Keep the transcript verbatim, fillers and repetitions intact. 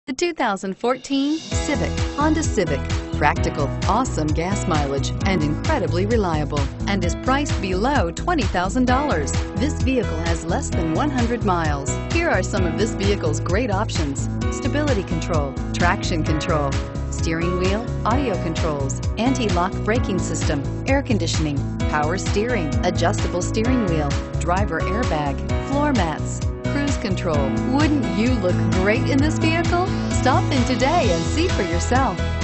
The two thousand fourteen Civic, Honda Civic. Practical, awesome gas mileage, and incredibly reliable, and is priced below twenty thousand dollars. This vehicle has less than one hundred miles. Here are some of this vehicle's great options: stability control, traction control, steering wheel audio controls, anti-lock braking system, air conditioning, power steering, adjustable steering wheel, driver airbag, floor mats, cruise control. Wouldn't you look great in this vehicle? Stop in today and see for yourself.